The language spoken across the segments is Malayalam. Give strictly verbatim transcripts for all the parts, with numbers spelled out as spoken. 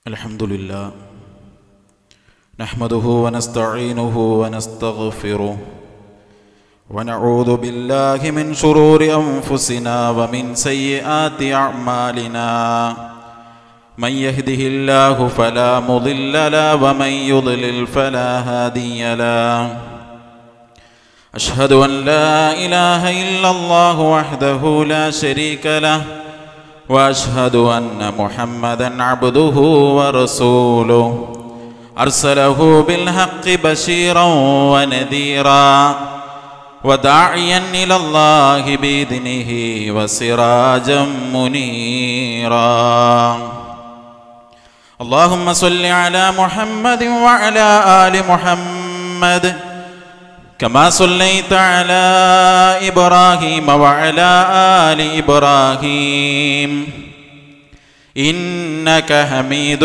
Alhamdulillah, nahmaduhu wa nasta'inuhu wa nastaghfiruh wa na'udhu billahi min shururi anfusina wa min sayyiati a'malina. Man yahdihillahu fala mudilla lahu wa man yudlil fala hadiya lahu. Ashhadu an la ilaha illallah wahdahu la sharika lahu wa ashhadu anna Muhammadan abduhu wa rasuluh arsalahu bil haqqi bashiran wa nadhira wa da'iyan ila Allahi bi idnihi wa sirajan munira. Allahumma salli ala Muhammadin wa ala ali Muhammad كما صليت على إبراهيم وعلى آل إبراهيم إنك حميد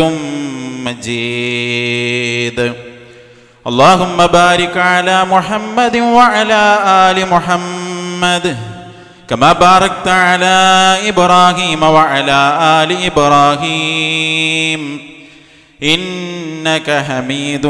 مجيد. اللهم بارك على محمد وعلى آل محمد كما باركت على إبراهيم وعلى آل إبراهيم إنك حميد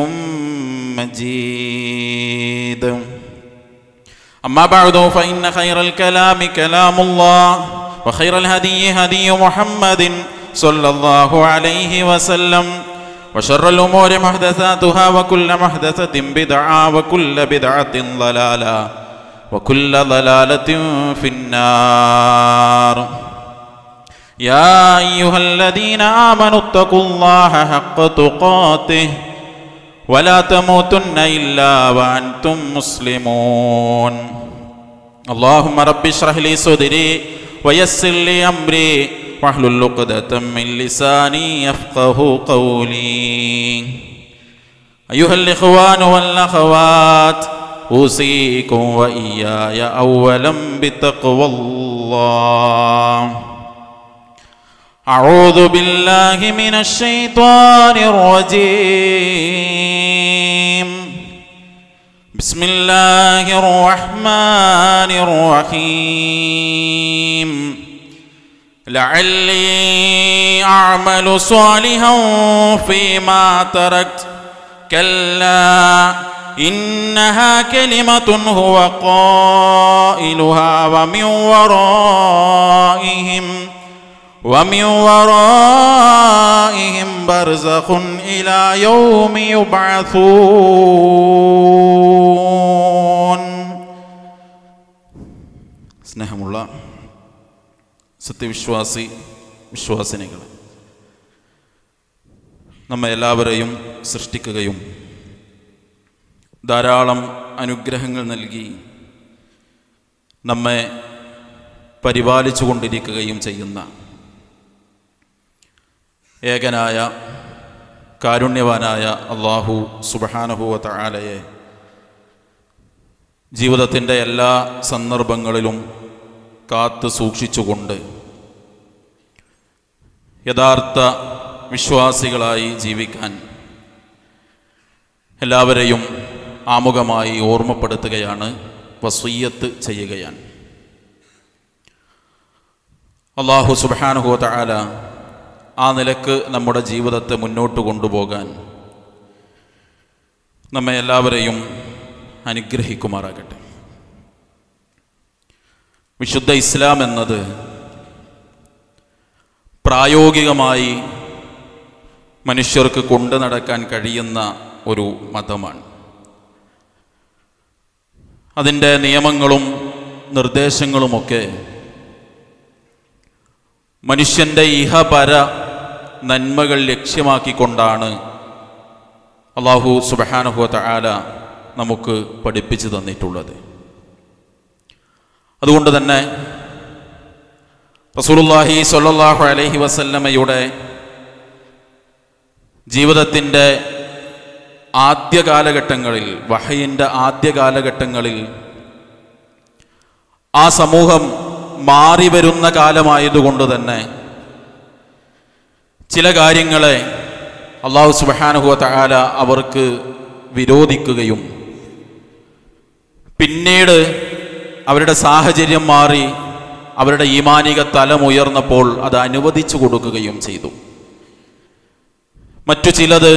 مجيد. أما بعد فإن خير الكلام كلام الله وخير الهدي هدي محمد صلى الله عليه وسلم وشر الأمور محدثاتها وكل محدثة بدعة وكل بدعة ضلالة وكل ضلالة في النار. يا أيها الذين آمنوا اتقوا الله حق تقاته ولا تموتن إلا وأنتم مسلمون. اللهم رب اشرح لي صدري ويسر لي أمري واحلل عقدة من لساني يفقه قولي. أيها الإخوان والأخوات، أوصيكم وإياي أولا بتقوى الله. أعوذ بالله من الشيطان الرجيم. بسم الله الرحمن الرحيم. لعلي أعمل صالحا فيما تركت كلا إنها كلمة هو قائلها ومن ورائهم ومن ورائهم برزخ إلى يوم يبعثون. സ്നേഹമുള്ള സത്യവിശ്വാസി വിശ്വാസിനികൾ, നമ്മെ എല്ലാവരെയും സൃഷ്ടിക്കുകയും ധാരാളം അനുഗ്രഹങ്ങൾ നൽകി നമ്മെ പരിപാലിച്ചു കൊണ്ടിരിക്കുകയും ചെയ്യുന്ന ഏകനായ കാരുണ്യവാനായ അല്ലാഹു സുബ്ഹാനഹു വ തആലയെ ജീവിതത്തിൻ്റെ എല്ലാ സന്ദർഭങ്ങളിലും കാത്തു സൂക്ഷിച്ചുകൊണ്ട് യഥാർത്ഥ വിശ്വാസികളായി ജീവിക്കാൻ എല്ലാവരെയും ആമുഖമായി ഓർമ്മപ്പെടുത്തുകയാണ്, വസിയ്യത്ത് ചെയ്യുകയാണ്. അല്ലാഹു സുബ്ഹാനഹു വ തആല ആ നിലക്ക് നമ്മുടെ ജീവിതത്തെ മുന്നോട്ട് കൊണ്ടുപോകാൻ നമ്മെ എല്ലാവരെയും അനുഗ്രഹിക്കുമാറാകട്ടെ. വിശുദ്ധ ഇസ്ലാം എന്നത് പ്രായോഗികമായി മനുഷ്യർക്ക് കൊണ്ടു നടക്കാൻ കഴിയുന്ന ഒരു മതമാണ്. അതിൻ്റെ നിയമങ്ങളും നിർദ്ദേശങ്ങളുമൊക്കെ മനുഷ്യൻ്റെ ഇഹപര നന്മകൾ ലക്ഷ്യമാക്കിക്കൊണ്ടാണ് അല്ലാഹു സുബ്ഹാനഹു വ തആല നമുക്ക് പഠിപ്പിച്ചു തന്നിട്ടുള്ളത്. അതുകൊണ്ട് തന്നെ റസൂലുള്ളാഹി സ്വല്ലല്ലാഹു അലൈഹി വസല്ലമയുടെ ജീവിതത്തിൻ്റെ ആദ്യ കാലഘട്ടങ്ങളിൽ, വഹയിൻ്റെ ആദ്യ കാലഘട്ടങ്ങളിൽ ആ സമൂഹം മാറി വരുന്ന കാലമായതുകൊണ്ട് തന്നെ ചില കാര്യങ്ങളെ അല്ലാഹു സുബ്ഹാനഹു വ തആല അവർക്ക് വിരോധിക്കുകയും പിന്നീട് അവരുടെ സാഹചര്യം മാറി അവരുടെ ഈമാനിക തലമുയർന്നപ്പോൾ അത് അനുവദിച്ചു കൊടുക്കുകയും ചെയ്തു. മറ്റു ചിലത്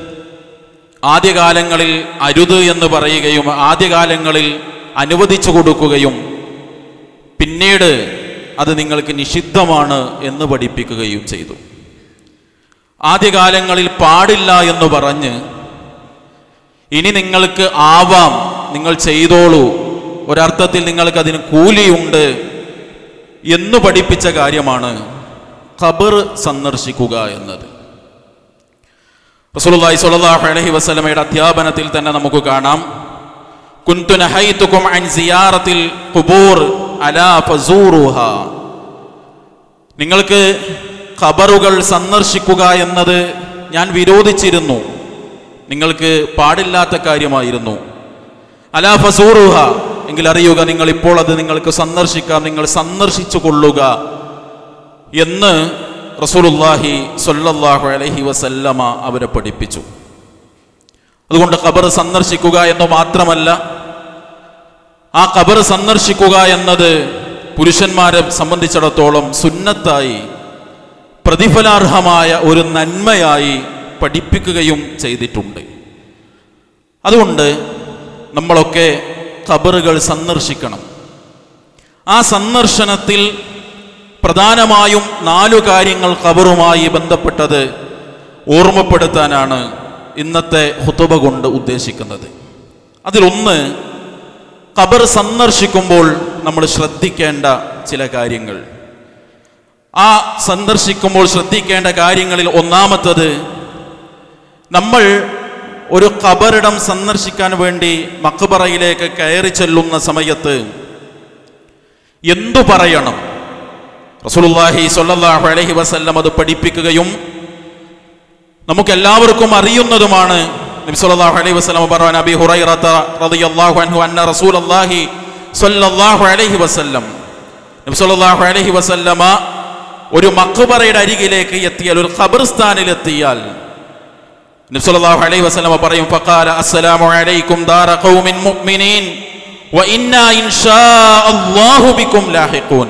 ആദ്യകാലങ്ങളിൽ അരുത് എന്ന് പറയുകയും ആദ്യകാലങ്ങളിൽ അനുവദിച്ചു കൊടുക്കുകയും പിന്നീട് അത് നിങ്ങൾക്ക് നിഷിദ്ധമാണ് എന്ന് പഠിപ്പിക്കുകയും ചെയ്തു. ആദ്യകാലങ്ങളിൽ പാടില്ല എന്ന് പറഞ്ഞ് ഇനി നിങ്ങൾക്ക് ആവാം, നിങ്ങൾ ചെയ്തോളൂ, ഒരർത്ഥത്തിൽ നിങ്ങൾക്ക് അതിന് കൂലിയുണ്ട് എന്ന് പഠിപ്പിച്ച കാര്യമാണ് ഖബർ സന്ദർശിക്കുക എന്നത്. റസൂലുള്ളാഹി സ്വല്ലല്ലാഹു അലൈഹി വസല്ലമയുടെ അധ്യാപനത്തിൽ തന്നെ നമുക്ക് കാണാം, കുൻതു നഹൈതുകും അൻ സിയാറത്തിൽ ഖുബൂർ അലാ ഫസൂറുഹാ. നിങ്ങൾക്ക് ഖബറുകൾ സന്ദർശിക്കുക എന്നത് ഞാൻ വിരോധിച്ചിരുന്നു, നിങ്ങൾക്ക് പാടില്ലാത്ത കാര്യമായിരുന്നു. അലാ ഫസൂറുഹ, എങ്കിൽ അറിയുക നിങ്ങൾ ഇപ്പോൾ അത് നിങ്ങൾക്ക് സന്ദർശിക്കാം, നിങ്ങൾ സന്ദർശിച്ചു കൊള്ളുക എന്ന് റസൂലുള്ളാഹി സ്വല്ലല്ലാഹു അലൈഹി വസല്ലമ അവരെ പഠിപ്പിച്ചു. അതുകൊണ്ട് ഖബർ സന്ദർശിക്കുക എന്ന് മാത്രമല്ല, ആ ഖബർ സന്ദർശിക്കുക എന്നത് പുരുഷന്മാരെ സംബന്ധിച്ചിടത്തോളം സുന്നത്തായി പ്രതിഫലാർഹമായ ഒരു നന്മയായി പഠിപ്പിക്കുകയും ചെയ്തിട്ടുണ്ട്. അതുകൊണ്ട് നമ്മളൊക്കെ ഖബറുകൾ സന്ദർശിക്കണം. ആ സന്ദർശനത്തിൽ പ്രധാനമായും നാലു കാര്യങ്ങൾ ഖബറുമായി ബന്ധപ്പെട്ടത് ഓർമ്മപ്പെടുത്താനാണ് ഇന്നത്തെ ഖുതുബ കൊണ്ട് ഉദ്ദേശിക്കുന്നത്. അതിലൊന്ന്, ഖബർ സന്ദർശിക്കുമ്പോൾ നമ്മൾ ശ്രദ്ധിക്കേണ്ട ചില കാര്യങ്ങൾ. ആ സന്ദർശിക്കുമ്പോൾ ശ്രദ്ധിക്കേണ്ട കാര്യങ്ങളിൽ ഒന്നാമത്തത്, നമ്മൾ ഒരു ഖബറിടം സന്ദർശിക്കാൻ വേണ്ടി മഖ്ബറയിലേക്ക് കയറി ചെല്ലുന്ന സമയത്ത് എന്തു പറയണം? റസൂലുള്ളാഹി സ്വല്ലല്ലാഹു അലൈഹി വസല്ലം അത് പഠിപ്പിക്കുകയും നമുക്കെല്ലാവർക്കും അറിയുന്നതുമാണ്. നബി സല്ലല്ലാഹു അലൈഹി വസല്ലം പറഞ്ഞു, അബീ ഹുറൈറത റളിയല്ലാഹു അൻഹു അന്ന റസൂലുള്ളാഹി സ്വല്ലല്ലാഹു അലൈഹി വസല്ലം നബി സല്ലല്ലാഹു അലൈഹി വസല്ലമ ഒരു മഖ്ബറയുടെ അരികിലേക്ക് എത്തിയാൽ, ഒരു ഖബർസ്ഥാനിൽ എത്തിയാൽ നബി സല്ലല്ലാഹു അലൈഹി വസല്ലമ പറയും, ഫഖാല അസ്സലാമു അലൈക്കും ദാറ ഖൗമിൻ മുഅ്മിനീൻ വ ഇന്നാ ഇൻഷാ അല്ലാഹു ബിക്കും ലാഹിഖൂൻ.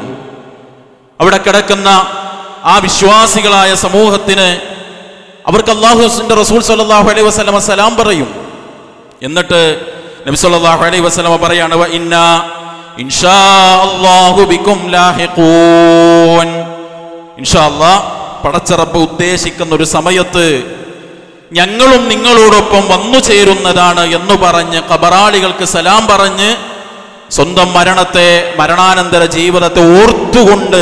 അവിടെ കിടക്കുന്ന ആ വിശ്വാസികളായ സമൂഹത്തിന് അവർക്ക് അല്ലാഹുവിന്റെ റസൂൽ സല്ലല്ലാഹു അലൈഹി വസല്ലമ സലാം പറയും. എന്നിട്ട് നബി സല്ലല്ലാഹു അലൈഹി വസല്ലമ പറയാണ്, വ ഇന്നാ ഇൻഷാ അല്ലാഹു ബിക്കും ലാഹിഖൂൻ. ഇൻഷാ അല്ലാഹ് പടച്ച റബ്ബ് ഉദ്ദേശിക്കുന്ന ഒരു സമയത്ത് ഞങ്ങളും നിങ്ങളോടൊപ്പം വന്നു ചേരുന്നതാണ് എന്ന് പറഞ്ഞ് ഖബറാളികൾക്ക് സലാം പറഞ്ഞ് സ്വന്തം മരണത്തെ, മരണാനന്തര ജീവിതത്തെ ഓർത്തുകൊണ്ട്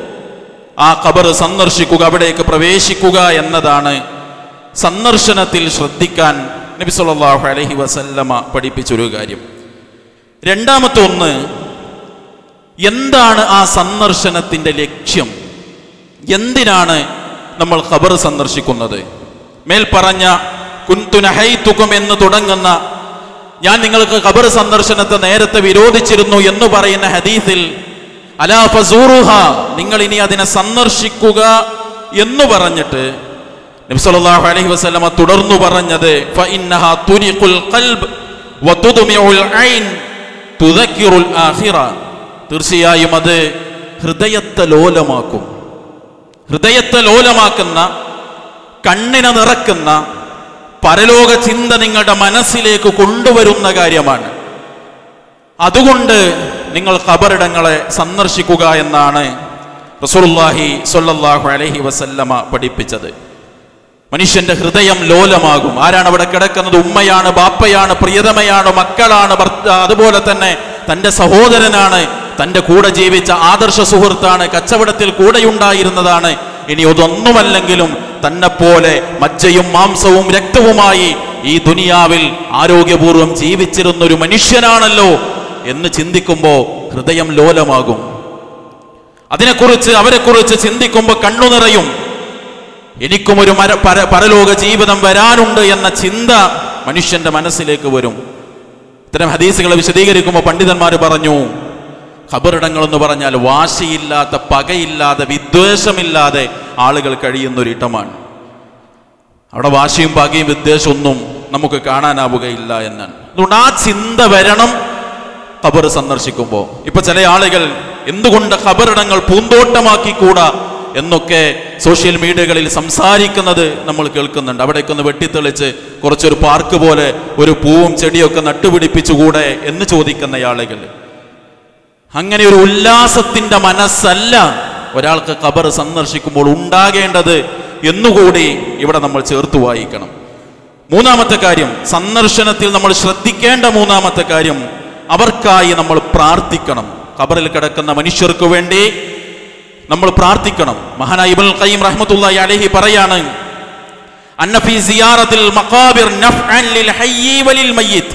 ആ ഖബർ സന്ദർശിക്കുക, അവിടേക്ക് പ്രവേശിക്കുക എന്നതാണ് സന്ദർശനത്തിൽ ശ്രദ്ധിക്കാൻ നബി സല്ലല്ലാഹു അലൈഹി വസല്ലമ പഠിപ്പിച്ചൊരു കാര്യം. രണ്ടാമത്തെ ഒന്ന്, എന്താണ് ആ സന്ദർശനത്തിന്റെ ലക്ഷ്യം? എന്തിനാണ് നമ്മൾ ഖബർ സന്ദർശിക്കുന്നത്? മേൽ പറഞ്ഞ കുൻതു നഹൈതുകും എന്ന് തുടങ്ങുന്ന, ഞാൻ നിങ്ങൾക്ക് ഖബർ സന്ദർശനത്തെ നേരത്തെ വിരോധിച്ചിരുന്നു എന്ന് പറയുന്ന ഹദീസിൽ അലാ ഫസൂറുഹ, നിങ്ങൾ ഇനി അതിനെ സന്ദർശിക്കുക എന്ന് പറഞ്ഞിട്ട് നബി സല്ലല്ലാഹു അലൈഹി വസല്ലമ തുടർന്നു പറഞ്ഞത്, ഫഇന്നഹ തുരിഖുൽ ഖൽബ് വതുദ്മിഉൽ ഐൻ തുദക്കിറുൽ ആഖിറ. തീർച്ചയായും അത് ഹൃദയത്തെ ലോലമാക്കും. ഹൃദയത്തെ ലോലമാക്കുന്ന, കണ്ണിനെ നിറക്കുന്ന പരലോക ചിന്ത നിങ്ങളുടെ മനസ്സിലേക്ക് കൊണ്ടുവരുന്ന കാര്യമാണ്. അതുകൊണ്ട് നിങ്ങൾ ഖബറിടങ്ങളെ സന്ദർശിക്കുക എന്നാണ് റസൂലുള്ളാഹി സ്വല്ലല്ലാഹു അലൈഹി വസല്ലമ പഠിപ്പിച്ചത്. മനുഷ്യന്റെ ഹൃദയം ലോലമാകും. ആരാണ് അവിടെ കിടക്കുന്നത്? ഉമ്മയാണ്, ബാപ്പയാണ്, പ്രിയതമയാണ്, മക്കളാണ്, അതുപോലെ തന്നെ തൻ്റെ സഹോദരനാണ്, തൻ്റെ കൂടെ ജീവിച്ച ആദർശ സുഹൃത്താണ്, കച്ചവടത്തിൽ കൂടെയുണ്ടായിരുന്നതാണ്. ഇനി അതൊന്നുമല്ലെങ്കിലും തന്നെപ്പോലെ മജ്ജയും മാംസവും രക്തവുമായി ഈ ദുനിയാവിൽ ആരോഗ്യപൂർവ്വം ജീവിച്ചിരുന്ന ഒരു മനുഷ്യനാണല്ലോ എന്ന് ചിന്തിക്കുമ്പോൾ ഹൃദയം ലോലമാകും. അതിനെക്കുറിച്ച്, അവരെക്കുറിച്ച് ചിന്തിക്കുമ്പോൾ കണ്ണു നിറയും. എനിക്കും ഒരു മര പര പരലോക ജീവിതം വരാനുണ്ട് എന്ന ചിന്ത മനുഷ്യന്റെ മനസ്സിലേക്ക് വരും. ഇത്തരം ഹദീസുകളെ വിശദീകരിക്കുമ്പോൾ പണ്ഡിതന്മാർ പറഞ്ഞു, ഖബറിടങ്ങൾ എന്ന് പറഞ്ഞാൽ വാശിയില്ലാത്ത, പകയില്ലാതെ, വിദ്വേഷമില്ലാതെ ആളുകൾ കഴിയുന്നൊരിടമാണ്. അവിടെ വാശിയും പകയും വിദ്വേഷമൊന്നും നമുക്ക് കാണാനാവുകയില്ല എന്നാണ്. അതുകൊണ്ട് ആ ചിന്ത വരണം ഖബർ സന്ദർശിക്കുമ്പോൾ. ഇപ്പൊ ചില ആളുകൾ എന്തുകൊണ്ട് ഖബറിടങ്ങൾ പൂന്തോട്ടമാക്കിക്കൂടാ എന്നൊക്കെ സോഷ്യൽ മീഡിയകളിൽ സംസാരിക്കുന്നത് നമ്മൾ കേൾക്കുന്നുണ്ട്. അവിടേക്കൊന്ന് വെട്ടിത്തെളിച്ച് കുറച്ചൊരു പാർക്ക് പോലെ ഒരു പൂവും ചെടിയൊക്കെ നട്ടുപിടിപ്പിച്ചുകൂടെ എന്ന് ചോദിക്കുന്ന ആളുകൾ. അങ്ങനെ ഒരു ഉല്ലാസത്തിന്റെ മനസ്സല്ല ഒരാൾക്ക് ഖബർ സന്ദർശിക്കുമ്പോൾ ഉണ്ടാകേണ്ടത് എന്നുകൂടി ഇവിടെ നമ്മൾ ചേർത്ത് വായിക്കണം. മൂന്നാമത്തെ കാര്യം, സന്ദർശനത്തിൽ നമ്മൾ ശ്രദ്ധിക്കേണ്ട മൂന്നാമത്തെ കാര്യം, അവർക്കായി നമ്മൾ പ്രാർത്ഥിക്കണം. ഖബറിൽ കിടക്കുന്ന മനുഷ്യർക്ക് വേണ്ടി നമ്മൾ പ്രാർത്ഥിക്കണം. മഹാനായ ഇബ്നുൽ ഖയ്യിം റഹ്മത്തുള്ളാഹി അലൈഹി പറയാണ്, അന്ന ഫീ സിയാറത്തിൽ മഖാബിർ നഫ്അൻ ലിൽ ഹയ്യി വലിൽ മയ്യിത്ത്.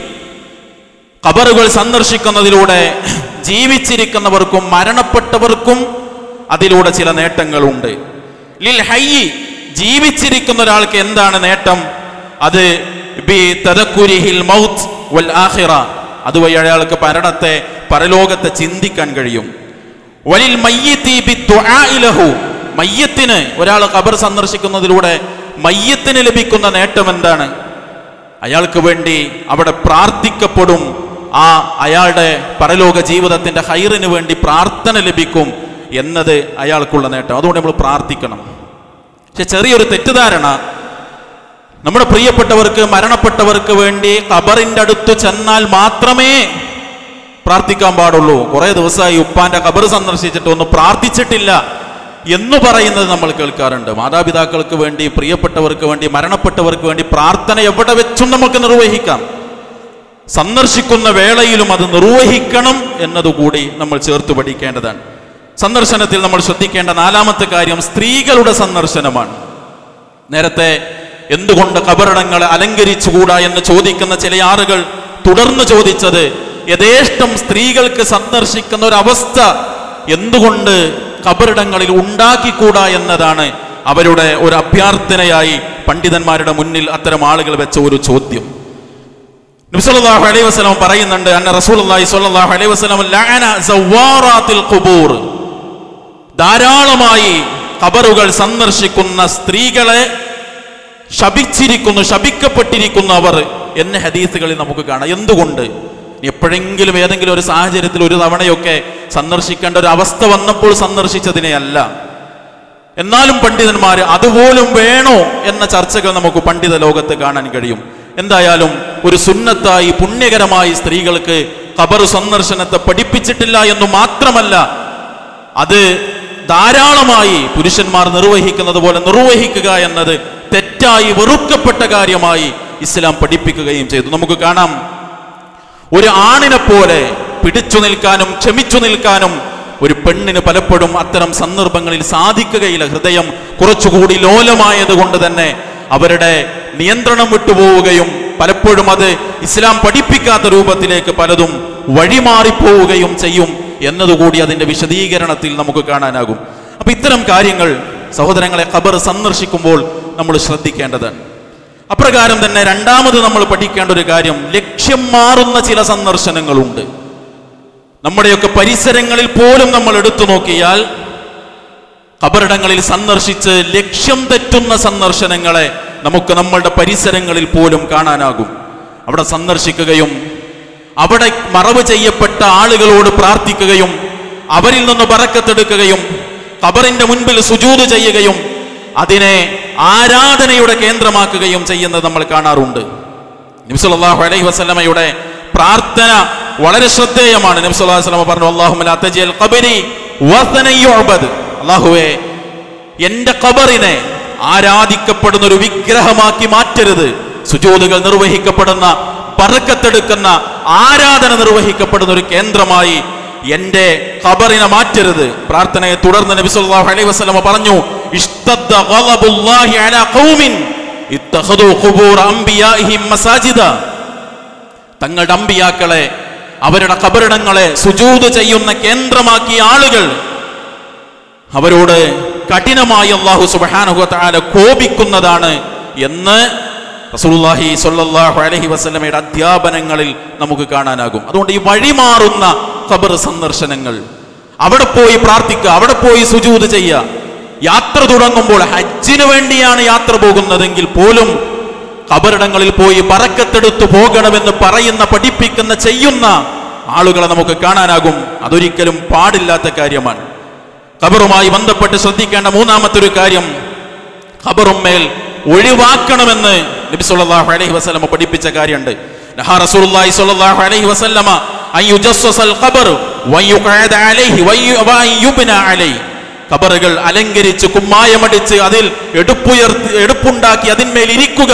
ഖബറുകൾ സന്ദർശിക്കുന്നതിലൂടെ ജീവിച്ചിരിക്കുന്നവർക്കും മരണപ്പെട്ടവർക്കും അതിലൂടെ ചില നേട്ടങ്ങളുണ്ട്. ലിൽ ഹയ്യി, ജീവിച്ചിരിക്കുന്ന ഒരാൾക്ക് എന്താണ് നേട്ടം? അത് ബി തദക്കുരിഹിൽ മൗത്ത് വൽ ആഖിറ, അതുവഴി അയാൾക്ക് മരണത്തെ പരലോകത്തെ ചിന്തിക്കാൻ കഴിയും. വലിൽ മയ്യിത്തി ബിദ്ദുആഇ ലഹു, മയ്യത്തിന് ഒരാൾ ഖബർ സന്ദർശിക്കുന്നതിലൂടെ മയ്യത്തിന് ലഭിക്കുന്ന നേട്ടം എന്താണ്? അയാൾക്ക് വേണ്ടി അവിടെ പ്രാർത്ഥിക്കപ്പെടും. ആ അയാളുടെ പരലോക ജീവിതത്തിന്റെ ഹൈറിന് വേണ്ടി പ്രാർത്ഥന ലഭിക്കും എന്നത് അയാൾക്കുള്ള നേട്ടം. അതുകൊണ്ട് നമ്മൾ പ്രാർത്ഥിക്കണം. പക്ഷെ ചെറിയൊരു തെറ്റിദ്ധാരണ, നമ്മുടെ പ്രിയപ്പെട്ടവർക്ക് മരണപ്പെട്ടവർക്ക് വേണ്ടി ഖബറിന്റെ അടുത്ത് ചെന്നാൽ മാത്രമേ പ്രാർത്ഥിക്കാൻ പാടുള്ളൂ. കുറെ ദിവസമായി ഉപ്പാന്റെ ഖബർ സന്ദർശിച്ചിട്ട് ഒന്നും പ്രാർത്ഥിച്ചിട്ടില്ല എന്ന് പറയുന്നത് നമ്മൾ കേൾക്കാറുണ്ട്. മാതാപിതാക്കൾക്ക് വേണ്ടി, പ്രിയപ്പെട്ടവർക്ക് വേണ്ടി, മരണപ്പെട്ടവർക്ക് വേണ്ടി പ്രാർത്ഥന എവിടെ വെച്ചും നമുക്ക് നിർവഹിക്കാം. സന്ദർശിക്കുന്ന വേളയിലും അത് നിർവഹിക്കണം എന്നതുകൂടി നമ്മൾ ചേർത്ത് പഠിക്കേണ്ടതാണ്. സന്ദർശനത്തിൽ നമ്മൾ ശ്രദ്ധിക്കേണ്ട നാലാമത്തെ കാര്യം സ്ത്രീകളുടെ സന്ദർശനമാണ്. നേരത്തെ എന്തുകൊണ്ട് ഖബറിടങ്ങളെ അലങ്കരിച്ചുകൂടാ എന്ന് ചോദിക്കുന്ന ചില ആളുകൾ തുടർന്ന് ചോദിച്ചത്, യഥേഷ്ടം സ്ത്രീകൾക്ക് സന്ദർശിക്കുന്ന ഒരവസ്ഥ എന്തുകൊണ്ട് ഖബറിടങ്ങളിൽ ഉണ്ടാക്കിക്കൂടാ എന്നതാണ് അവരുടെ ഒരു അഭ്യർത്ഥനയായി പണ്ഡിതന്മാരുടെ മുന്നിൽ അത്തരം ആളുകൾ വെച്ച ഒരു ചോദ്യം. നബി സല്ലല്ലാഹു അലൈഹി വസല്ലം പറയുന്നുണ്ട്, അന്ന റസൂലുള്ളാഹി സ്വല്ലല്ലാഹു അലൈഹി വസല്ലം ലഅന സവാറാത്തിൽ ഖുബൂർ, ധാരാളമായി ഖബറുകൾ സന്ദർശിക്കുന്ന സ്ത്രീകളെ ശപിച്ചിരിക്കുന്നു, ശപിക്കപ്പെട്ടിരിക്കുന്നു അവർ എന്ന് ഹദീസുകളിൽ നമുക്ക് കാണാം. എന്തുകൊണ്ട്? എപ്പോഴെങ്കിലും ഏതെങ്കിലും ഒരു സാഹചര്യത്തിൽ ഒരു തവണയൊക്കെ സന്ദർശിക്കേണ്ട ഒരു അവസ്ഥ വന്നപ്പോൾ സന്ദർശിച്ചതിനെ അല്ല. എന്നാലും പണ്ഡിതന്മാർ അതുപോലും വേണോ എന്ന ചർച്ചകൾ നമുക്ക് പണ്ഡിത ലോകത്ത് കാണാൻ കഴിയും. എന്തായാലും ഒരു സുന്നത്തായി പുണ്യകരമായി സ്ത്രീകൾക്ക് ഖബർ സന്ദർശനത്തെ പഠിപ്പിച്ചിട്ടില്ല എന്ന് മാത്രമല്ല, അത് ധാരാളമായി പുരുഷന്മാർ നിർവഹിക്കുന്നത് പോലെ നിർവഹിക്കുക എന്നത് തെറ്റായി വെറുക്കപ്പെട്ട കാര്യമായി ഇസ്ലാം പഠിപ്പിക്കുകയും ചെയ്തു. നമുക്ക് കാണാം, ഒരു ആണിനെ പോലെ പിടിച്ചു നിൽക്കാനും ക്ഷമിച്ചു നിൽക്കാനും ഒരു പെണ്ണിന് പലപ്പോഴും അത്തരം സന്ദർഭങ്ങളിൽ സാധിക്കുകയില്ല. ഹൃദയം കുറച്ചുകൂടി ലോലമായത് കൊണ്ട് തന്നെ അവരുടെ നിയന്ത്രണം വിട്ടുപോവുകയും പലപ്പോഴും അത് ഇസ്ലാം പഠിപ്പിക്കാത്ത രൂപത്തിലേക്ക് പലതും വഴിമാറിപ്പോവുകയും ചെയ്യും എന്നതുകൂടി അതിന്റെ വിശദീകരണത്തിൽ നമുക്ക് കാണാനാകും. അപ്പൊ ഇത്തരം കാര്യങ്ങൾ സഹോദരങ്ങളെ ഖബർ സന്ദർശിക്കുമ്പോൾ നമ്മൾ ശ്രദ്ധിക്കേണ്ടതാണ്. അപ്രകാരം തന്നെ രണ്ടാമത് നമ്മൾ പഠിക്കേണ്ട ഒരു കാര്യം, ലക്ഷ്യം മാറുന്ന ചില സന്ദർശനങ്ങളുണ്ട്. നമ്മുടെയൊക്കെ പരിസരങ്ങളിൽ പോലും നമ്മൾ എടുത്തു നോക്കിയാൽ ഖബറിടങ്ങളിൽ സന്ദർശിച്ച് ലക്ഷ്യം തെറ്റുന്ന സന്ദർശനങ്ങളെ നമുക്ക് നമ്മളുടെ പരിസരങ്ങളിൽ പോലും കാണാനാകും. അവിടെ സന്ദർശിക്കുകയും അവിടെ മറവ് ചെയ്യപ്പെട്ട ആളുകളോട് പ്രാർത്ഥിക്കുകയും അവരിൽ നിന്ന് ബറക്കത്തെടുക്കുകയും ഖബറിന്റെ മുൻപിൽ സുജൂദ് ചെയ്യുകയും അതിനെ ആരാധനയുടെ കേന്ദ്രമാക്കുകയും ചെയ്യുന്നത് നമ്മൾ കാണാറുണ്ട്. നബി സല്ലല്ലാഹു അലൈഹി വസല്ലമയുടെ പ്രാർത്ഥന വളരെ ശ്രദ്ധേയമാണ്. നബി സല്ലല്ലാഹു അലൈഹി വസല്ലമ പറഞ്ഞു, അല്ലാഹുമ്മ ലാ തജ്അൽ ഖബരി വസനൻ യുഅബദ്, അല്ലാഹുവേ എന്റെ ഖബറിനെ ആരാധിക്കപ്പെടുന്ന ഒരു വിഗ്രഹമാക്കി മാറ്റരുത്. സുജൂദുകൾ നിർവഹിക്കപ്പെടുന്ന, ബറക്കത്തെടുക്കുന്ന, ആരാധന നിർവഹിക്കപ്പെടുന്ന ഒരു കേന്ദ്രമായി എന്റെ ഖബറിനെ മാറ്റരുത്. പ്രാർത്ഥനയെ തുടർന്ന് നബി സല്ലല്ലാഹു അലൈഹി വസല്ലമ പറഞ്ഞു, ഇഷ്തദ്ദ ഗളബുല്ലാഹി അലാ ഖൗമിൻ ഇത്തഖദു ഖുബൂർ അംബിയാഇഹിം മസാജിദ, തങ്ങളുടെ അമ്പിയാക്കളെ അവരുടെ ഖബറിടങ്ങളെ സുജൂദ് ചെയ്യുന്ന കേന്ദ്രമാക്കിയ ആളുകൾ അവരോട് കഠിനമായി അല്ലാഹു സുബ്ഹാനഹു വ തആല കോപിക്കുന്നതാണ് എന്ന് റസൂലുള്ളാഹി സ്വല്ലല്ലാഹു അലൈഹി വസല്ലമയുടെ അധ്യാപനങ്ങളിൽ നമുക്ക് കാണാനാകും. അതുകൊണ്ട് ഈ വഴിമാറുന്ന ഖബർ സന്ദർശനങ്ങൾ, അവിടെ പോയി പ്രാർത്ഥിക്കുക, അവിടെ പോയി സുജൂദ് ചെയ്യുക, യാത്ര തുടങ്ങുമ്പോൾ ഹജ്ജിന് വേണ്ടിയാണ് യാത്ര പോകുന്നതെങ്കിൽ പോലും ഖബറിടങ്ങളിൽ പോയി ബറക്കത്തെടുത്തു പോകണമെന്ന് പറയുന്ന, പഠിപ്പിക്കുന്ന, ചെയ്യുന്ന ആളുകളെ നമുക്ക് കാണാനാകും. അതൊരിക്കലും പാടില്ലാത്ത കാര്യമാണ്. ഖബറുമായി ബന്ധപ്പെട്ട് ശ്രദ്ധിക്കേണ്ട മൂന്നാമത്തെ ഒരു കാര്യം, ഖബറുമേൽ ഒഴിവാക്കണമെന്ന് നബി സല്ലല്ലാഹു അലൈഹി വസല്ലമ പഠിപ്പിച്ച കാര്യമുണ്ട്. നഹാ റസൂലുള്ളാഹി സ്വല്ലല്ലാഹു അലൈഹി വസല്ലമ അൻ യുജസ്സസൽ ഖബർ വയുഖഅദ അലൈഹി വയുബ്ന അലൈഹി. ഖബറുകൾ അലങ്കരിച്ച് കുമ്മായമടിച്ച് അതിൽ എടുപ്പുയർത്തി എടുപ്പുണ്ടാക്കി അതിന്മേൽ ഇരിക്കുക.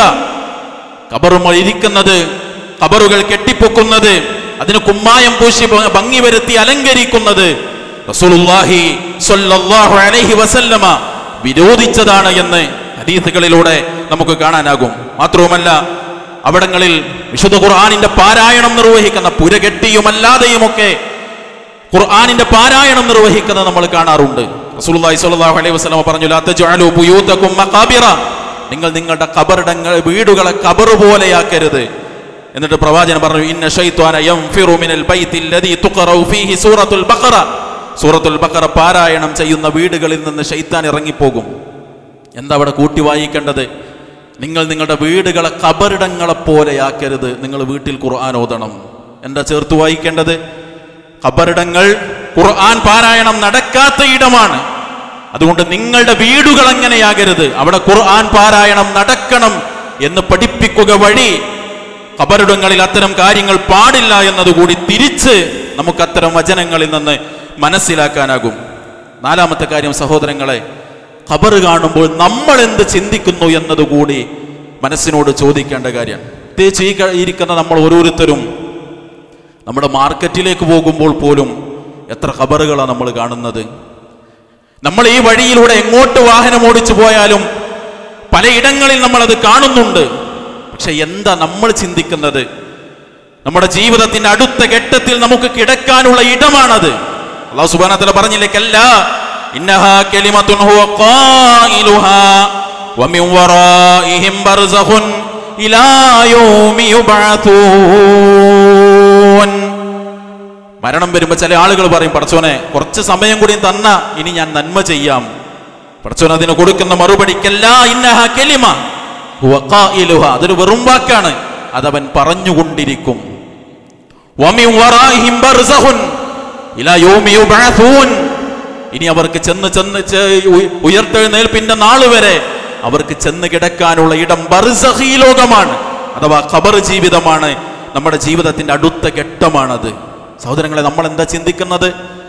ഖബറുമേൽ ഇരിക്കുന്നത്, ഖബറുകൾ കെട്ടിപ്പൊക്കുന്നത്, അതിന് കുമ്മായം പൂശി ഭംഗി വരുത്തി അലങ്കരിക്കുന്നത് റസൂലുള്ളാഹി സ്വല്ലല്ലാഹു അലൈഹി വസല്ലമ വിരോധിച്ചതാണ് എന്ന് ഹദീസുകളിലൂടെ നമുക്ക് കാണാനാകും. മാത്രവുമല്ല, അവിടങ്ങളിൽ വിശുദ്ധ ഖുർആനിന്റെ പാരായണം നിർവഹിക്കുന്ന പുരകെട്ടിയുമല്ലാതെയുമൊക്കെ ഖുർആനിന്റെ പാരായണം നിർവഹിക്കുന്നത് നമ്മൾ കാണാറുണ്ട്. റസൂലുള്ളാഹി സ്വല്ലല്ലാഹു അലൈഹി വസല്ലമ പറഞ്ഞു, ലാ തജ്അലൂ ബുയൂതകും മഖാബിറ, നിങ്ങൾ നിങ്ങളുടെ ഖബറിടങ്ങൾ വീടുകളെ ഖബർ പോലെയാക്കരുത്. എന്നിട്ട് പ്രവാചകൻ പറഞ്ഞു, ഇന്ന ശൈത്വാന യൻഫിറു മിനൽ ബൈത്തിൽ ലദീ തുഖറഉ ഫീഹി സൂറത്തുൽ ബഖറ, സൂറത്തുൽ ബഖറ പാരായണം ചെയ്യുന്ന വീടുകളിൽ നിന്ന് ശൈത്താൻ ഇറങ്ങിപ്പോകും. എന്താ അവിടെ കൂട്ടി വായിക്കേണ്ടത്? നിങ്ങൾ നിങ്ങളുടെ വീടുകളെ ഖബറിടങ്ങളെ പോലെയാക്കരുത്, നിങ്ങൾ വീട്ടിൽ ഖുർആൻ ഓതണം. എന്താ ചേർത്ത് വായിക്കേണ്ടത്? ഖബറിടങ്ങൾ ഖുർആൻ പാരായണം നടക്കാത്ത ഇടമാണ്. അതുകൊണ്ട് നിങ്ങളുടെ വീടുകൾ അങ്ങനെയാകരുത്, അവിടെ ഖുർആൻ പാരായണം നടക്കണം എന്ന് പഠിപ്പിക്കുക വഴി ഖബറിടങ്ങളിൽ അത്തരം കാര്യങ്ങൾ പാടില്ല എന്നതുകൂടി തിരിച്ച് നമുക്ക് അത്തരം വചനങ്ങളിൽ നിന്ന് മനസ്സിലാക്കാനാകും. നാലാമത്തെ കാര്യം സഹോദരങ്ങളെ, ഖബർ കാണുമ്പോൾ നമ്മൾ എന്ത് ചിന്തിക്കുന്നു എന്നതുകൂടി മനസ്സിനോട് ചോദിക്കേണ്ട കാര്യമാണ്. പ്രത്യേകിച്ച് ഈ ഇരിക്കുന്ന നമ്മൾ ഓരോരുത്തരും നമ്മുടെ മാർക്കറ്റിലേക്ക് പോകുമ്പോൾ പോലും എത്ര ഖബറുകളാണ് നമ്മൾ കാണുന്നത്. നമ്മൾ ഈ വഴിയിലൂടെ എങ്ങോട്ട് വാഹനം ഓടിച്ചു പോയാലും പലയിടങ്ങളിൽ നമ്മളത് കാണുന്നുണ്ട്. പക്ഷെ എന്താ നമ്മൾ ചിന്തിക്കുന്നത്? നമ്മുടെ ജീവിതത്തിന്റെ അടുത്ത ഘട്ടത്തിൽ നമുക്ക് കിടക്കാനുള്ള ഇടമാണത്. അല്ലാഹു സുബ്ഹാനഹു വ തആല പറഞ്ഞില്ലേ, കല്ലാ ഇന്നഹാ കലിമത്തുൻ ഹുവ ഖായിലുഹാ വമിൻ വറാഇഹിം ബർസഖുൻ ഇലാ യൗമി യുബഅതൂൻ. മരണം വരുമ്പോൾ ചില ആളുകൾ പറയും, പടച്ചോനെ കുറച്ച് സമയം കൂടി തന്ന ഇനി ഞാൻ നന്മ ചെയ്യാം. പടച്ചോൻ അതിന് കൊടുക്കുന്ന മറുപടി, കല്ലാ ഇന്നഹാ കലിമ ഹുവ ഖായിലുഹാ, അതൊരു വെറും വാക്കാണ്, അതവൻ പറഞ്ഞുകൊണ്ടിരിക്കും. വമിൻ വറാഇഹിം ബർസഖുൻ ഇലാ യൗമി യുബഅതൂൻ, ഇനി അവർക്ക് ചെന്ന് ചെന്ന് ഉയർത്തെഴുന്നേൽപ്പിന്റെ നാള് വരെ അവർക്ക് ചെന്ന് കിടക്കാനുള്ള ഇടം ബർസഖി ലോകമാണ്, അഥവാ ഖബർ ജീവിതമാണ്. നമ്മുടെ ജീവിതത്തിന്റെ അടുത്ത ഘട്ടമാണത്. സഹോദരങ്ങളെ, നമ്മൾ എന്താ ചിന്തിക്കുന്നത്?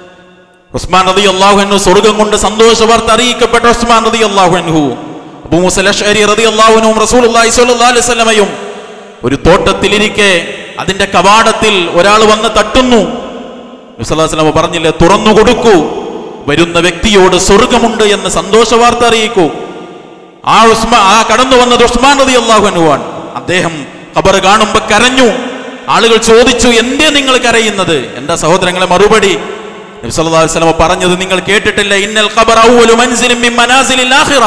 ഉസ്മാൻ റളിയല്ലാഹു അൻഹു സ്വർഗ്ഗം കൊണ്ട് സന്തോഷ വാർത്ത അറിയിക്കപ്പെട്ട ഉസ്മാൻ റളിയല്ലാഹു അൻഹു, അബൂ മൂസ അശ്അരി റളിയല്ലാഹു അൻഹു റസൂലുള്ളാഹി സ്വല്ലല്ലാഹു അലൈഹി വസല്ലമയും ഒരു തോട്ടത്തിലിരിക്കെ അതിന്റെ കവാടത്തിൽ ഒരാൾ വന്ന് തട്ടുന്നു. നബി സല്ലല്ലാഹു അലൈഹി വസല്ലം പറഞ്ഞില്ലേ, തുറന്നു കൊടുക്കൂ, വരുന്ന വ്യക്തിയോട് സ്വർഗമുണ്ട് എന്ന് സന്തോഷ വാർത്ത അറിയിക്കൂ. ആ ഉസ്മാൻ ആ കടന്നു വന്നത് ഉസ്മാൻ റളിയല്ലാഹു അൻഹു ആണ്. അദ്ദേഹം ഖബർ കാണുമ്പോൾ കരഞ്ഞു. ആളുകൾ ചോദിച്ചു, എന്തേ നിങ്ങൾ കരയുന്നത്? എന്താ സഹോദരങ്ങളെ മറുപടി? നബി സല്ലല്ലാഹു അലൈഹി വസല്ലം പറഞ്ഞത് നിങ്ങൾ കേട്ടിട്ടില്ല, ഇന്നൽ ഖബറ അവ്വലു മൻസിലിൻ മിൻ മനാസിലിൽ ആഖിറ,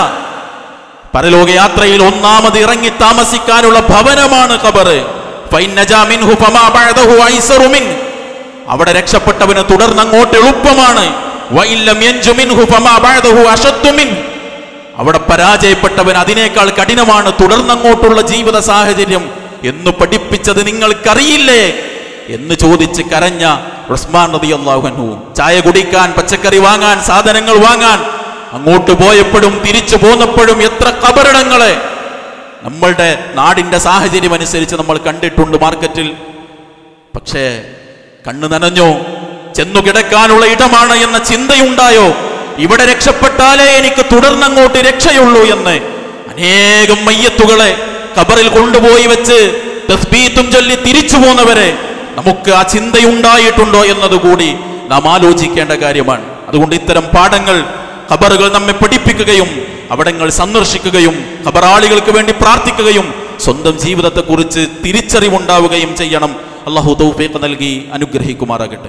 പരലോക യാത്രയിൽ ഒന്നാമത് ഇറങ്ങി താമസിക്കാനുള്ള ഭവനമാണ് ഖബർ. ഫഇൻ നജാ മിൻഹു ഫമാ ബഅദഹു ഐസറു മിൻ, അവിടെ രക്ഷപ്പെട്ടവന് തുടർന്ന് അങ്ങോട്ട് എളുപ്പമാണ്. വഇൻ ലം യൻജു മിൻഹു ഫമാ ബഅദഹു അശദ്ദു മിൻ, അവിടെ പരാജയപ്പെട്ടവൻ അതിനേക്കാൾ കഠിനമാണ് തുടർന്നങ്ങോട്ടുള്ള ജീവിത സാഹചര്യം എന്ന് പഠിപ്പിച്ചത് നിങ്ങൾക്കറിയില്ലേ എന്ന് ചോദിച്ച് കരഞ്ഞ ഉസ്മാൻ റളിയല്ലാഹു അൻഹു. ചായ കുടിക്കാൻ, പച്ചക്കറി വാങ്ങാൻ, സാധനങ്ങൾ വാങ്ങാൻ അങ്ങോട്ട് പോയപ്പോഴും തിരിച്ചു പോന്നപ്പോഴും എത്ര ഖബറിടങ്ങളെ നമ്മളുടെ നാടിന്റെ സാഹചര്യം അനുസരിച്ച് നമ്മൾ കണ്ടിട്ടുണ്ട് മാർക്കറ്റിൽ. പക്ഷേ കണ്ണു നനഞ്ഞോ? ചെന്നു കിടക്കാനുള്ള ഇടമാണ് എന്ന ചിന്തയുണ്ടായോ? ഇവിടെ രക്ഷപ്പെട്ടാലേ എനിക്ക് തുടർന്നങ്ങോട്ട് രക്ഷയുള്ളൂ എന്ന് അനേകം മയ്യത്തുകളെ ഖബറിൽ കൊണ്ടുപോയി വെച്ച് തസ്ബീത്തും ചൊല്ലി തിരിച്ചു പോന്നവരെ നമുക്ക് ആ ചിന്തയുണ്ടായിട്ടുണ്ടോ എന്നതുകൂടി നാം ആലോചിക്കേണ്ട കാര്യമാണ്. അതുകൊണ്ട് ഇത്തരം പാഠങ്ങൾ ഖബറുകൾ നമ്മെ പഠിപ്പിക്കുകയും അവിടങ്ങൾ സന്ദർശിക്കുകയും ഖബറാളികൾക്ക് വേണ്ടി പ്രാർത്ഥിക്കുകയും സ്വന്തം ജീവിതത്തെക്കുറിച്ച് തിരിച്ചറിവുണ്ടാവുകയും ചെയ്യണം. അല്ലാഹു തൗഫീഖ് നൽകി അനുഗ്രഹിക്കുമാറാകട്ടെ.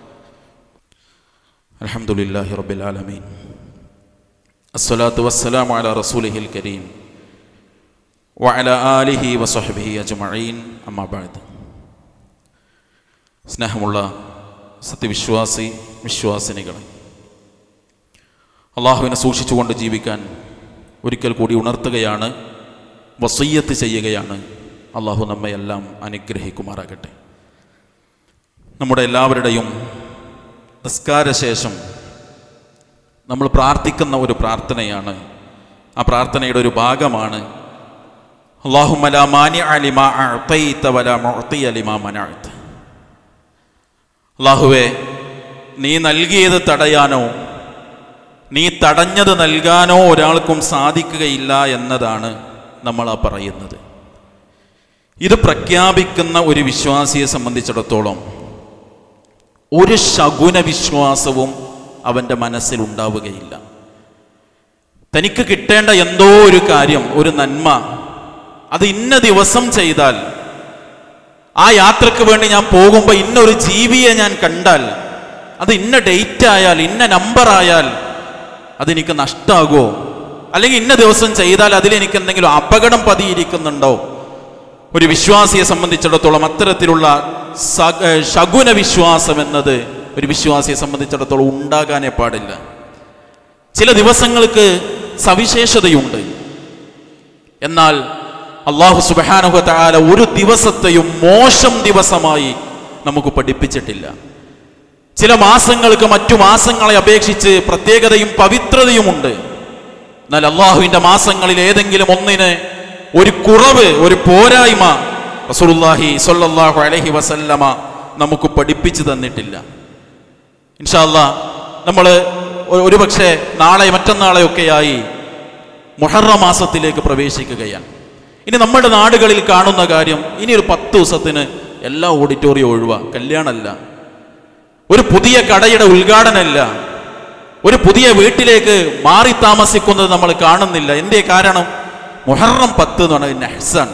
അൽഹംദുലില്ലാഹി റബ്ബിൽ ആലമീൻ, അസ്സലാത്തു വസ്സലാമു അലാ റസൂലിഹിൽ കരീം വഅലാ ആലിഹി വസഹ്ബിഹി അജ്മഈൻ, അമ്മാ ബഅദ്. സ്നേഹമുള്ള സത്യവിശ്വാസി വിശ്വാസിനികളെ, അള്ളാഹുവിനെ സൂക്ഷിച്ചുകൊണ്ട് ജീവിക്കാൻ ഒരിക്കൽ കൂടി ഉണർത്തുകയാണ്, വസിയ്യത്ത് ചെയ്യുകയാണ്. അള്ളാഹു നമ്മയെല്ലാം അനുഗ്രഹിക്കുമാറാകട്ടെ. നമ്മുടെ എല്ലാവരുടെയും നിസ്കാരശേഷം നമ്മൾ പ്രാർത്ഥിക്കുന്ന ഒരു പ്രാർത്ഥനയാണ്. ആ പ്രാർത്ഥനയുടെ ഒരു ഭാഗമാണ് അല്ലാഹുമ്മ ലാ മാനിഅ ലിമാ അഅതൈത വലാ മുഅതിയ ലിമാ മനഅത. അല്ലാഹുവേ, നീ നൽകിയത് തടയാനോ നീ തടഞ്ഞത് നൽകാനോ ഒരാൾക്കും സാധിക്കുകയില്ല എന്നതാണ് നമ്മൾ ആ പറയുന്നത്. ഇത് പ്രഖ്യാപിക്കുന്ന ഒരു വിശ്വാസിയെ സംബന്ധിച്ചിടത്തോളം ഒരു ശകുന വിശ്വാസവും അവൻ്റെ മനസ്സിൽ ഉണ്ടാവുകയില്ല. തനിക്ക് കിട്ടേണ്ട എന്തോ ഒരു കാര്യം, ഒരു നന്മ, അത് ഇന്ന ദിവസം ചെയ്താൽ, ആ യാത്രക്ക് വേണ്ടി ഞാൻ പോകുമ്പോൾ ഇന്നൊരു ജീവിയെ ഞാൻ കണ്ടാൽ, അത് ഇന്ന ഡേറ്റ് ആയാൽ, ഇന്ന നമ്പർ ആയാൽ അതെനിക്ക് നഷ്ടമാകുമോ, അല്ലെങ്കിൽ ഇന്ന ദിവസം ചെയ്താൽ അതിലെനിക്ക് എന്തെങ്കിലും അപകടം പതിയിരിക്കുന്നുണ്ടോ? ഒരു വിശ്വാസിയെ സംബന്ധിച്ചിടത്തോളം അത്തരത്തിലുള്ള ശകുന വിശ്വാസം എന്നത് ഒരു വിശ്വാസിയെ സംബന്ധിച്ചിടത്തോളം ഉണ്ടാകാനേ പാടില്ല. ചില ദിവസങ്ങൾക്ക് സവിശേഷതയുണ്ട്. എന്നാൽ അല്ലാഹു സുബ്ഹാനഹു വ തആല ഒരു ദിവസത്തെയും മോശം ദിവസമായി നമുക്ക് പഠിപ്പിച്ചിട്ടില്ല. ചില മാസങ്ങൾക്ക് മറ്റു മാസങ്ങളെ അപേക്ഷിച്ച് പ്രത്യേകതയും പവിത്രതയുമുണ്ട്. എന്നാൽ അള്ളാഹുവിൻ്റെ മാസങ്ങളിൽ ഏതെങ്കിലും ഒന്നിന് ഒരു കുറവ്, ഒരു പോരായ്മ റസൂലുള്ളാഹി സ്വല്ലല്ലാഹു അലൈഹി വസല്ലമ നമുക്ക് പഠിപ്പിച്ചു തന്നിട്ടില്ല. ഇൻഷാ അല്ലാഹ് നമ്മൾ ഒരുപക്ഷെ നാളെ മറ്റന്നാളെയൊക്കെയായി മുഹറം മാസത്തിലേക്ക് പ്രവേശിക്കുകയാണ്. ഇനി നമ്മുടെ നാടുകളിൽ കാണുന്ന കാര്യം, ഇനി ഒരു പത്ത് ദിവസത്തിന് എല്ലാ ഓഡിറ്റോറിയം ഒഴിവാ, കല്യാണമല്ല, ഒരു പുതിയ കടയുടെ ഉദ്ഘാടനമല്ല, ഒരു പുതിയ വീട്ടിലേക്ക് മാറി താമസിക്കുന്നത് നമ്മൾ കാണുന്നില്ല. എന്തേ കാരണം? മുഹറം പത്ത് എന്ന് പറയുന്നത് നഹ്സാൻ.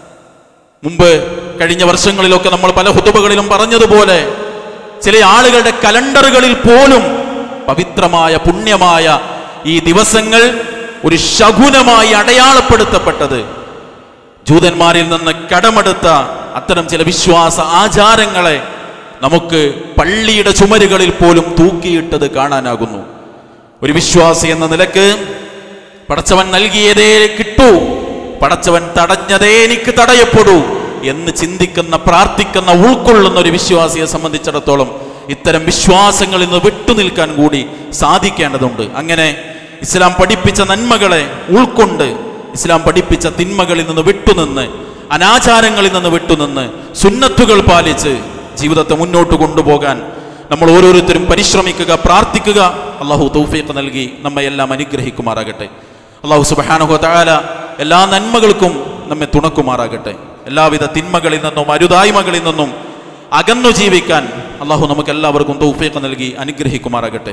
മുമ്പ് കഴിഞ്ഞ വർഷങ്ങളിലൊക്കെ നമ്മൾ പല ഹുതുബകളിലും പറഞ്ഞതുപോലെ ചില ആളുകളുടെ കലണ്ടറുകളിൽ പോലും പവിത്രമായ പുണ്യമായ ഈ ദിവസങ്ങൾ ഒരു ശകുനമായി അടയാളപ്പെടുത്തപ്പെട്ടത് ജൂതന്മാരിൽ നിന്ന് കടമെടുത്ത അത്തരം ചില വിശ്വാസ ആചാരങ്ങളെ നമുക്ക് പള്ളിയുടെ ചുമരുകളിൽ പോലും തൂക്കിയിട്ടത് കാണാനാകുന്നു. ഒരു വിശ്വാസി എന്ന നിലക്ക് പടച്ചവൻ നൽകിയതേ കിട്ടൂ, പടച്ചവൻ തടഞ്ഞതേ എനിക്ക് തടയപ്പെടൂ എന്ന് ചിന്തിക്കുന്ന, പ്രാർത്ഥിക്കുന്ന, ഉൾക്കൊള്ളുന്ന ഒരു വിശ്വാസിയെ സംബന്ധിച്ചിടത്തോളം ഇത്തരം വിശ്വാസങ്ങളിൽ നിന്ന് വിട്ടുനിൽക്കാൻ കൂടി സാധിക്കേണ്ടതുണ്ട്. അങ്ങനെ ഇസ്ലാം പഠിപ്പിച്ച നന്മകളെ ഉൾക്കൊണ്ട് ഇസ്ലാം പഠിപ്പിച്ച തിന്മകളിൽ നിന്ന് വിട്ടുനിന്ന്, അനാചാരങ്ങളിൽ നിന്ന് വിട്ടുനിന്ന്, സുന്നത്തുകൾ പാലിച്ച് ജീവിതത്തെ മുന്നോട്ട് കൊണ്ടുപോകാൻ നമ്മൾ ഓരോരുത്തരും പരിശ്രമിക്കുക, പ്രാർത്ഥിക്കുക. അള്ളാഹു തൗഫീഖ് നൽകി നമ്മെ എല്ലാം അനുഗ്രഹിക്കുമാറാകട്ടെ. അള്ളാഹു സുബ്ഹാനഹു വ തആല എല്ലാ നന്മകൾക്കും നമ്മെ തുണക്കുമാറാകട്ടെ. എല്ലാവിധ തിന്മകളിൽ നിന്നും അരുതായ്മകളിൽ നിന്നും അകന്നു ജീവിക്കാൻ അള്ളാഹു നമുക്ക് എല്ലാവർക്കും തൗഫീഖ് നൽകി അനുഗ്രഹിക്കുമാറാകട്ടെ.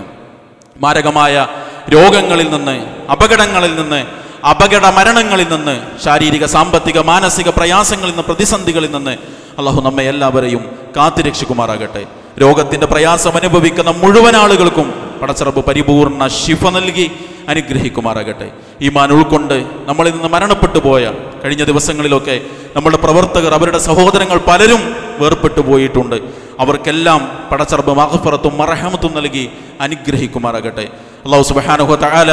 മാരകമായ രോഗങ്ങളിൽ നിന്ന്, അപകടങ്ങളിൽ നിന്ന്, അപകട മരണങ്ങളിൽ നിന്ന്, ശാരീരിക സാമ്പത്തിക മാനസിക പ്രയാസങ്ങളിൽ നിന്ന്, പ്രതിസന്ധികളിൽ നിന്ന് അള്ളാഹു നമ്മെ എല്ലാവരെയും കാത്തുരക്ഷിക്കുമാറാകട്ടെ. രോഗത്തിന്റെ പ്രയാസം അനുഭവിക്കുന്ന മുഴുവൻ ആളുകൾക്കും പടച്ചറബ് പരിപൂർണ ശിഫ നൽകി അനുഗ്രഹിക്കുമാറാകട്ടെ. ഈമാൻ ഉൾക്കൊണ്ട് നമ്മളിൽ നിന്ന് മരണപ്പെട്ടു പോയ കഴിഞ്ഞ ദിവസങ്ങളിലൊക്കെ നമ്മുടെ പ്രവർത്തകർ, അവരുടെ സഹോദരങ്ങൾ പലരും വേർപെട്ടു പോയിട്ടുണ്ട്. അവർക്കെല്ലാം പടച്ചറബ് മഗ്ഫിറത്തും മർഹമത്തും നൽകി അനുഗ്രഹിക്കുമാറാകട്ടെ. അല്ലാഹു സുബ്ഹാനഹു വ തആല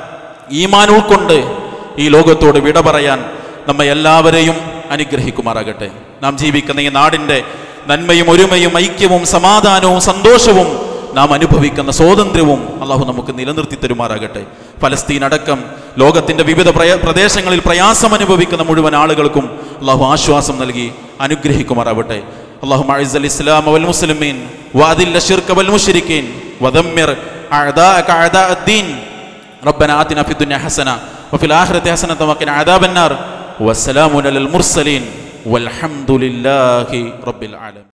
ഈമാൻ ഉൾക്കൊണ്ട് ഈ ലോകത്തോട് വിട പറയാൻ നമ്മെ എല്ലാവരെയും അനുഗ്രഹിക്കുമാറാകട്ടെ. നാം ജീവിക്കുന്ന ഈ നാടിൻ്റെ നന്മയും ഒരുമയും ഐക്യവും സമാധാനവും സന്തോഷവും നാം അനുഭവിക്കുന്ന സ്വാതന്ത്ര്യവും അള്ളാഹു നമുക്ക് നിലനിർത്തി തരുമാറാകട്ടെ. ഫലസ്തീൻ അടക്കം ലോകത്തിൻ്റെ വിവിധ പ്രദേശങ്ങളിൽ പ്രയാസം അനുഭവിക്കുന്ന മുഴുവൻ ആളുകൾക്കും അള്ളാഹു ആശ്വാസം നൽകി അനുഗ്രഹിക്കുമാറാവട്ടെ. اللهم اعز الاسلام والمسلمين واذل الشرك والمشركين ودمر اعداءك اعداء الدين. ربنا آتنا في الدنيا حسنة وفي الآخرة حسنة وقنا عذاب النار. والسلام على المرسلين والحمد لله رب العالمين.